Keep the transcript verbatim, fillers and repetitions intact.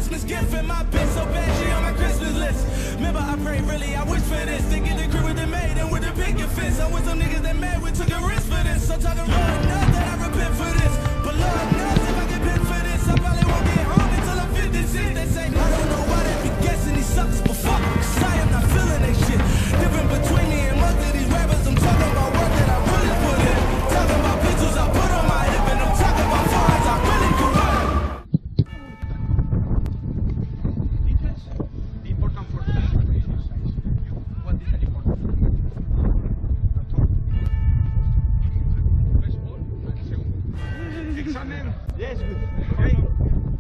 Christmas gift and my bitch so bad she on my Christmas list. Remember I prayed really, I wish for this. To get the crib with the maid and with the picket fence. I'm with some niggas that mad, we took a risk for this. I'm talking Lord knows that I repent for this. But Lord knows if I get bent for this, I probably won't get home until I'm fifty-six. They say, I don't know why they be guessing these suckers, but fuck, cause I am not feeling that shit. Different between me and most of these rappers, I'm talking about work that I really put in. Talking about pictures I put on my hip, and I'm talking about fines I really could run. Yes, good. Okay.